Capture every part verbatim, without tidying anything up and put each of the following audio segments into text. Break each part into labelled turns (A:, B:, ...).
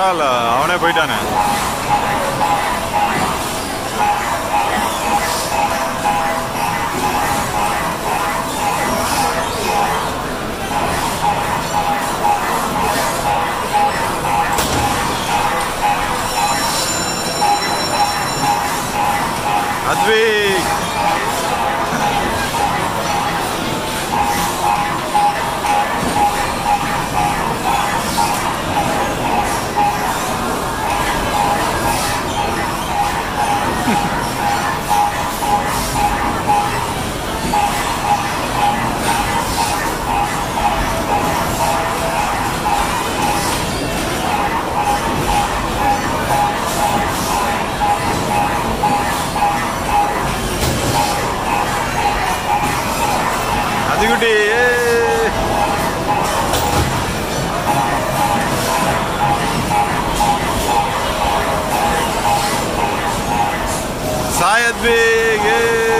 A: பரவாயில்ல, அவனே போயிட்டானே. அத்விக் அதுகுட்டி சாயத் பிக்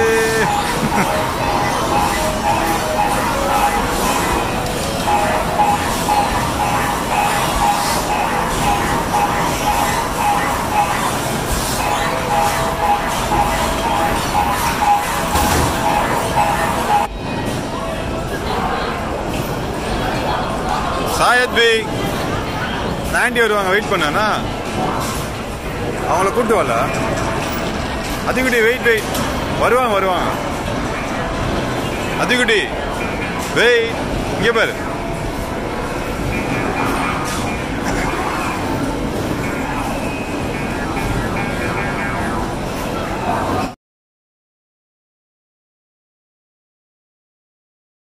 A: சாயத் பிக் ஆண்டி வருவாங்க, வெயிட் பண்ணா அவங்கள கூட்டு வரல. அதுகுட்டி வெயிட் வெயிட் வருவாங்க வருவாங்க அதுகுட்டி வெயிட், இங்கே பாரு.